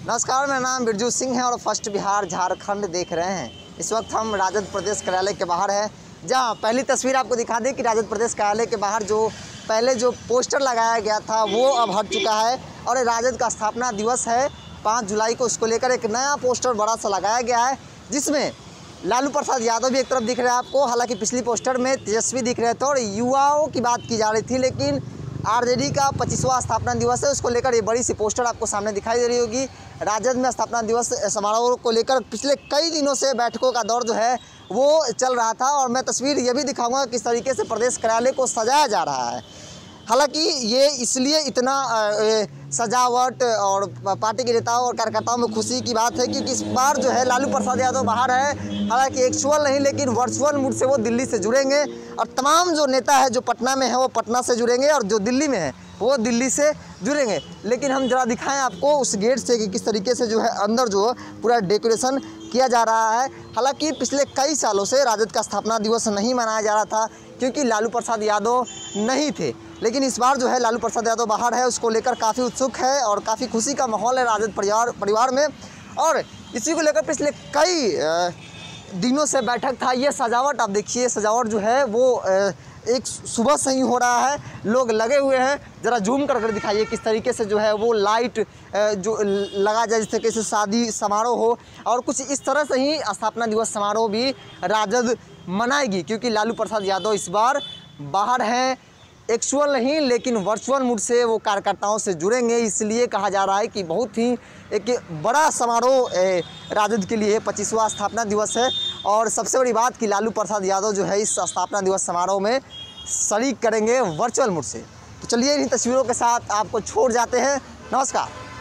नमस्कार, मेरा नाम बिरजू सिंह है और फर्स्ट बिहार झारखंड देख रहे हैं। इस वक्त हम राजद प्रदेश कार्यालय के बाहर है, जहां पहली तस्वीर आपको दिखा दें कि राजद प्रदेश कार्यालय के बाहर जो पहले जो पोस्टर लगाया गया था वो अब हट चुका है और राजद का स्थापना दिवस है 5 जुलाई को। उसको लेकर एक नया पोस्टर बड़ा सा लगाया गया है, जिसमें लालू प्रसाद यादव भी एक तरफ दिख रहे हैं आपको। हालांकि पिछली पोस्टर में तेजस्वी दिख रहे थे और युवाओं की बात की जा रही थी, लेकिन आरजेडी का 25वां स्थापना दिवस है, उसको लेकर ये बड़ी सी पोस्टर आपको सामने दिखाई दे रही होगी। राजद में स्थापना दिवस समारोह को लेकर पिछले कई दिनों से बैठकों का दौर जो है वो चल रहा था और मैं तस्वीर ये भी दिखाऊंगा किस तरीके से प्रदेश कार्यालय को सजाया जा रहा है। हालांकि ये इसलिए इतना सजावट और पार्टी के नेताओं और कार्यकर्ताओं में खुशी की बात है क्योंकि इस बार जो है लालू प्रसाद यादव बाहर है। हालांकि एक्चुअल नहीं लेकिन वर्चुअल मूड से वो दिल्ली से जुड़ेंगे और तमाम जो नेता है जो पटना में है वो पटना से जुड़ेंगे और जो दिल्ली में है वो दिल्ली से जुड़ेंगे। लेकिन हम जरा दिखाएं आपको उस गेट से कि किस तरीके से जो है अंदर जो पूरा डेकोरेशन किया जा रहा है। हालांकि पिछले कई सालों से राजद का स्थापना दिवस नहीं मनाया जा रहा था क्योंकि लालू प्रसाद यादव नहीं थे, लेकिन इस बार जो है लालू प्रसाद यादव बाहर है, उसको लेकर काफ़ी उत्सुक है और काफ़ी खुशी का माहौल है राजद परिवार में। और इसी को लेकर पिछले कई दिनों से बैठक था। ये सजावट आप देखिए, सजावट जो है वो एक सुबह से ही हो रहा है, लोग लगे हुए हैं। ज़रा जूम कर दिखाइए किस तरीके से जो है वो लाइट जो लगा जाए, जिस तरीके से शादी समारोह हो और कुछ इस तरह से ही स्थापना दिवस समारोह भी राजद मनाएगी क्योंकि लालू प्रसाद यादव इस बार बाहर हैं। एक्चुअल नहीं लेकिन वर्चुअल मूड से वो कार्यकर्ताओं से जुड़ेंगे, इसलिए कहा जा रहा है कि बहुत ही एक बड़ा समारोह राजद के लिए 25वां स्थापना दिवस है। और सबसे बड़ी बात कि लालू प्रसाद यादव जो है इस स्थापना दिवस समारोह में शरीक करेंगे वर्चुअल मूड से। तो चलिए इन्हीं तस्वीरों के साथ आपको छोड़ जाते हैं। नमस्कार।